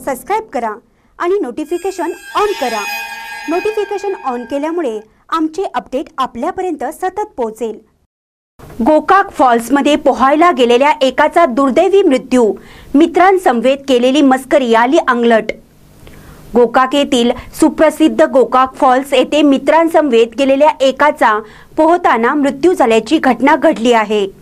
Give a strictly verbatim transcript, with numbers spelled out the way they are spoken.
Subscribe करा आणि notification on करा। नोटिफिकेशन ऑन केल्यामुळे आमचे अपडेट आपल्यापर्यंत सतत पोहोचेल। गोकाक फॉल्स मध्ये पोहायला गेलेल्या एकाचा दुर्दैवी मृत्यू, मित्रांसमवेत केलेली मस्करी आली अंगलट। गोकाक येथील सुप्रसिद्ध गोकाक फॉल्स येथे मित्रांसमवेत गेलेल्या एकाचा पोहताना मृत्यू झाल्याची घटना घडली आहे।